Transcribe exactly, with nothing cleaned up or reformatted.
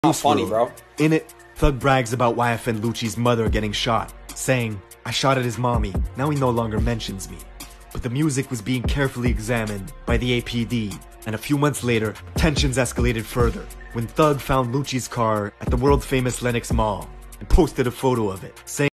Not funny, bro. In it, Thug brags about Y F and Lucci's mother getting shot, saying, "I shot at his mommy, now he no longer mentions me." But the music was being carefully examined by the A P D, and a few months later, tensions escalated further when Thug found Lucci's car at the world-famous Lenox Mall and posted a photo of it, saying,